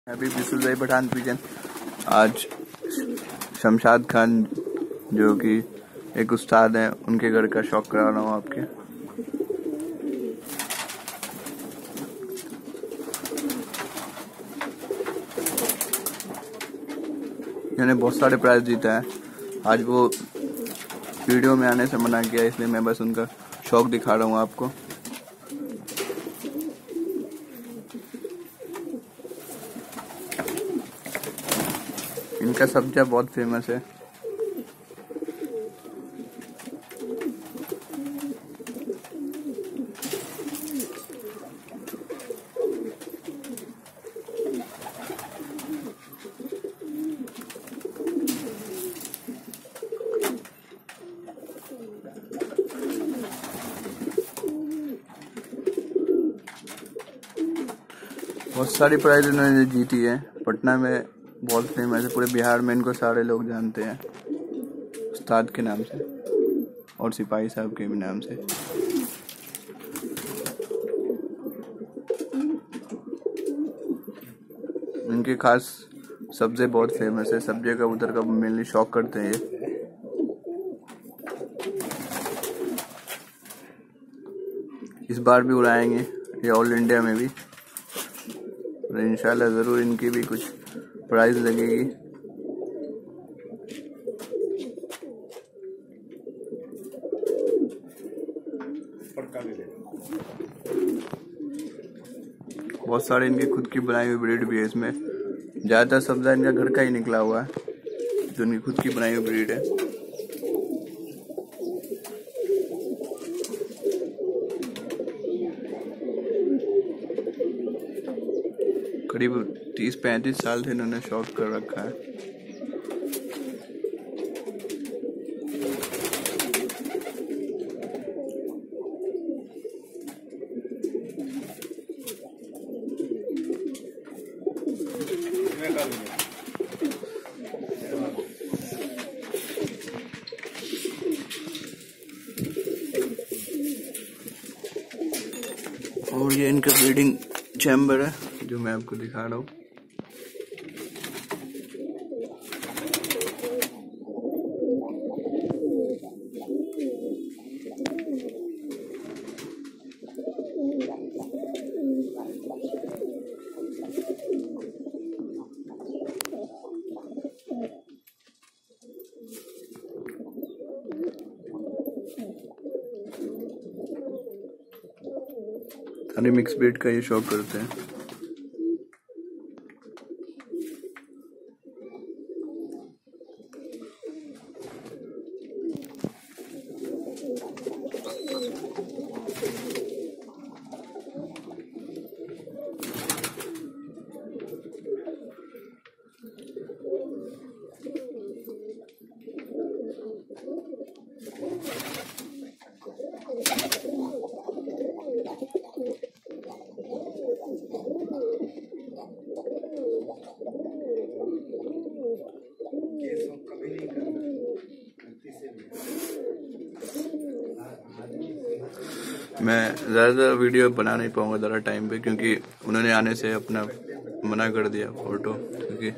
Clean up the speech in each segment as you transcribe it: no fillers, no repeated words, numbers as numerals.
अभी बिसुल पठान पिजन आज शमशाद खान जो कि एक उस्ताद हैं उनके घर का शौक करा रहा हूँ आपके। इन्होंने बहुत सारे प्राइज जीता है। आज वो वीडियो में आने से मना किया, इसलिए मैं बस उनका शौक दिखा रहा हूँ आपको। इनका सब्जा बहुत फेमस है। बहुत सारी प्राइज इन्होंने जीती है। पटना में बहुत फेमस है, पूरे बिहार में इनको सारे लोग जानते हैं उस्ताद के नाम से और सिपाही साहब के भी नाम से। इनके खास सब्जे बहुत फेमस है। सब्जे कबूतर का मेनली शौक करते हैं ये। इस बार भी उड़ाएंगे ये ऑल इंडिया में भी, और इंशाल्लाह ज़रूर इनकी भी कुछ प्राइज लगेगी। बहुत सारे इनकी खुद की बनाई हुई ब्रीड भी है। इसमें ज़्यादातर सब्जा इनका घर का ही निकला हुआ है, जो इनकी खुद की बनाई हुई ब्रीड है। करीब 30-35 साल से इन्होंने शौक कर रखा है। और ये इनका ब्रीडिंग चैम्बर है जो मैं आपको दिखा रहा हूँ। सारे मिक्स ब्रीड का ये शौक करते हैं। मैं ज़्यादा वीडियो बना नहीं पाऊंगा ज़रा टाइम पे, क्योंकि उन्होंने आने से अपना मना कर दिया फोटो, क्योंकि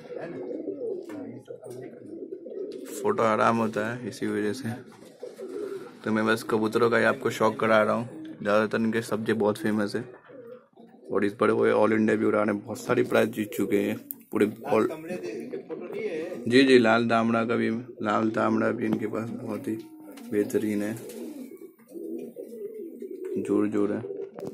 फोटो हराम होता है इसी वजह से। तो मैं बस कबूतरों का ही आपको शौक करा रहा हूँ। ज़्यादातर इनके सब्जे बहुत फेमस है और इस पर वो ऑल इंडिया भी उड़ा रहे, बहुत सारी प्राइज जीत चुके हैं पूरे ऑल। जी लाल दामड़ा का भी, लाल दामड़ा भी इनके पास बहुत ही बेहतरीन है, जोर जोर है।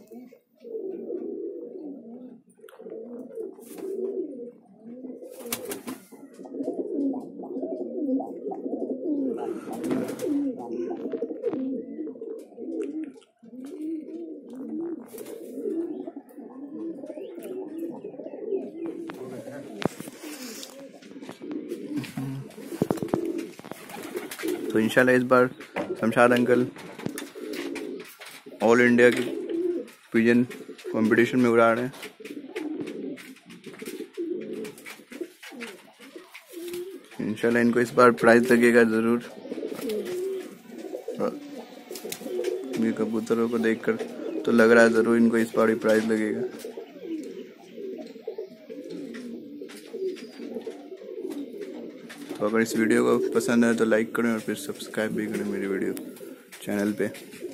तो इंशाल्लाह इस बार शमशाद अंकल ऑल इंडिया की पिजन कंपटीशन में उड़ा रहे हैं। इंशाल्लाह इनको इस बार प्राइज लगेगा ज़रूर। ये कबूतरों को देखकर तो लग रहा है ज़रूर इनको इस बार ही प्राइज लगेगा। तो अगर इस वीडियो को पसंद आए तो लाइक करें और फिर सब्सक्राइब भी करें मेरी वीडियो चैनल पे।